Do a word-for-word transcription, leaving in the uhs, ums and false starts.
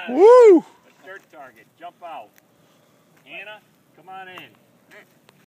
Woo! A dirt target. Jump out. Hannah, come on in.